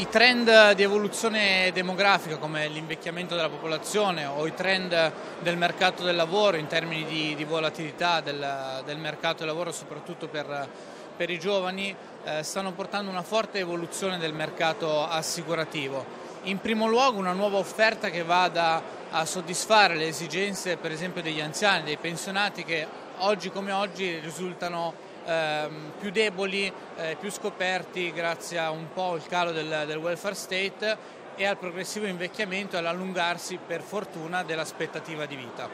I trend di evoluzione demografica come l'invecchiamento della popolazione o i trend del mercato del lavoro in termini di volatilità del mercato del lavoro soprattutto per i giovani stanno portando una forte evoluzione del mercato assicurativo. In primo luogo una nuova offerta che vada a soddisfare le esigenze per esempio degli anziani, dei pensionati che oggi come oggi risultano più deboli, più scoperti grazie a un po' il calo del welfare state e al progressivo invecchiamento e all'allungarsi per fortuna dell'aspettativa di vita.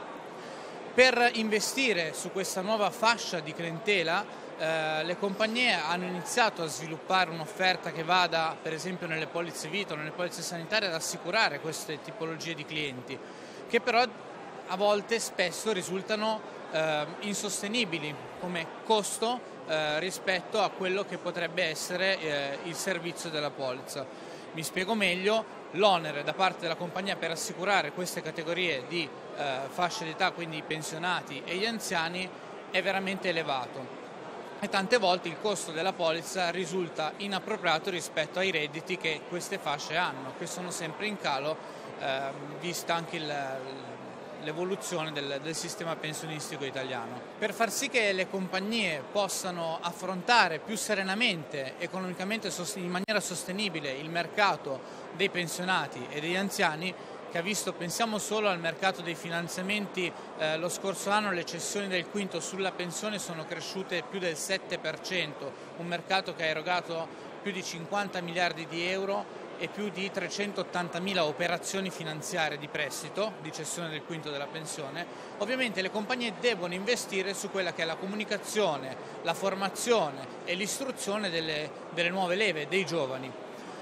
Per investire su questa nuova fascia di clientela le compagnie hanno iniziato a sviluppare un'offerta che vada per esempio nelle polizze vita o nelle polizze sanitarie ad assicurare queste tipologie di clienti che però a volte spesso risultano insostenibili come costo rispetto a quello che potrebbe essere il servizio della polizza. Mi spiego meglio: l'onere da parte della compagnia per assicurare queste categorie di fasce d'età, quindi i pensionati e gli anziani, è veramente elevato e tante volte il costo della polizza risulta inappropriato rispetto ai redditi che queste fasce hanno, che sono sempre in calo vista anche l'evoluzione del sistema pensionistico italiano. Per far sì che le compagnie possano affrontare più serenamente, economicamente in maniera sostenibile il mercato dei pensionati e degli anziani, che ha visto, pensiamo solo al mercato dei finanziamenti, lo scorso anno le cessioni del quinto sulla pensione sono cresciute più del 7%, un mercato che ha erogato più di 50 miliardi di euro e più di 380.000 operazioni finanziarie di prestito, di cessione del quinto della pensione. Ovviamente le compagnie devono investire su quella che è la comunicazione, la formazione e l'istruzione delle nuove leve, dei giovani.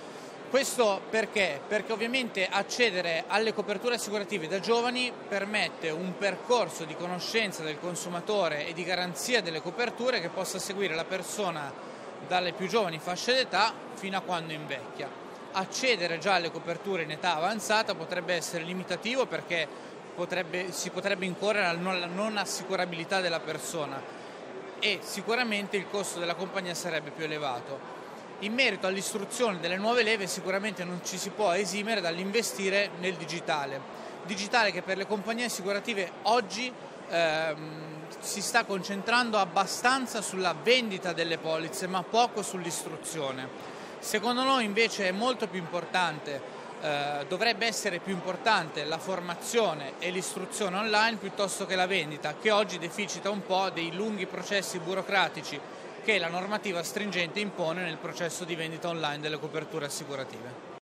Questo perché? Perché ovviamente accedere alle coperture assicurative da giovani permette un percorso di conoscenza del consumatore e di garanzia delle coperture che possa seguire la persona dalle più giovani fasce d'età fino a quando invecchia. Accedere già alle coperture in età avanzata potrebbe essere limitativo perché si potrebbe incorrere alla non assicurabilità della persona e sicuramente il costo della compagnia sarebbe più elevato. In merito all'istruzione delle nuove leve sicuramente non ci si può esimere dall'investire nel digitale che per le compagnie assicurative oggi si sta concentrando abbastanza sulla vendita delle polizze ma poco sull'istruzione. Secondo noi invece è molto più importante, dovrebbe essere più importante la formazione e l'istruzione online piuttosto che la vendita, che oggi deficita un po' dei lunghi processi burocratici che la normativa stringente impone nel processo di vendita online delle coperture assicurative.